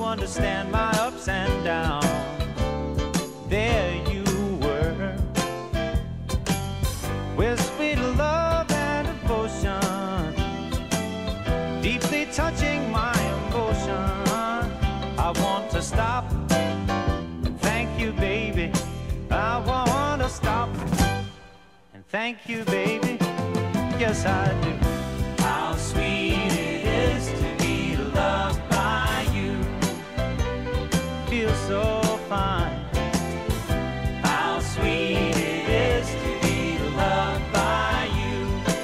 understand my ups and downs. There you were, with sweet love and devotion, deeply touching my emotion. I want to stop and thank you, baby. I want to stop and thank you, baby. Yes, I do. How sweet it is to be loved by you. Feels so fine. How sweet it is to be loved by you.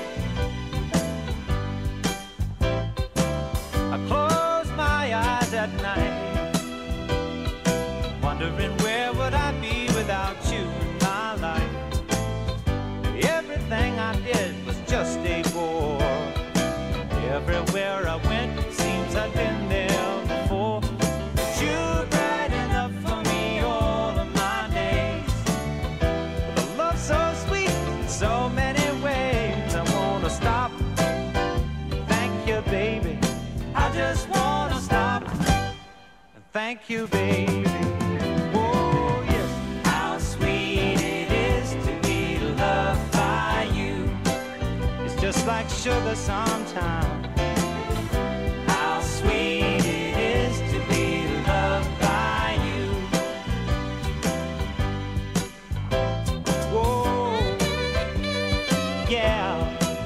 I close my eyes at night, wondering where would I be without you in my life. Everything I did was just a bore. Everywhere I went, it seems I've been there before. But you're bright enough for me all of my days, with a love so sweet in so many ways. I wanna stop, thank you, baby. I just wanna stop and thank you, baby. Oh yes. How sweet it is to be loved by you. It's just like sugar sometimes. How sweet it is to be loved by you. Whoa, yeah.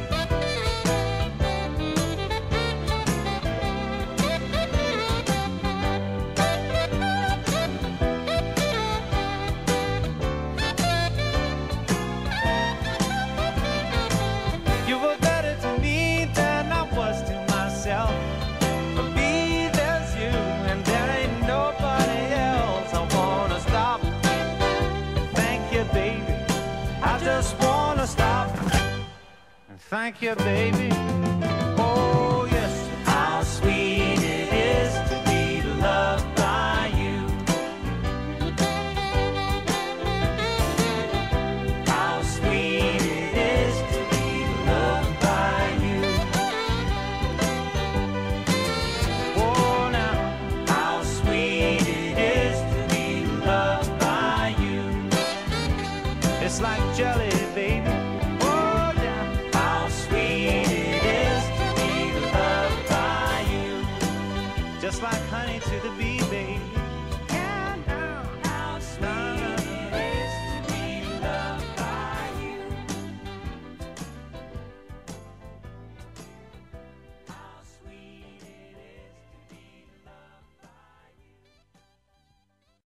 You were better to me than I was to myself. For me, there's you, and there ain't nobody else. I wanna stop and thank you, baby. I just wanna stop and thank you, baby.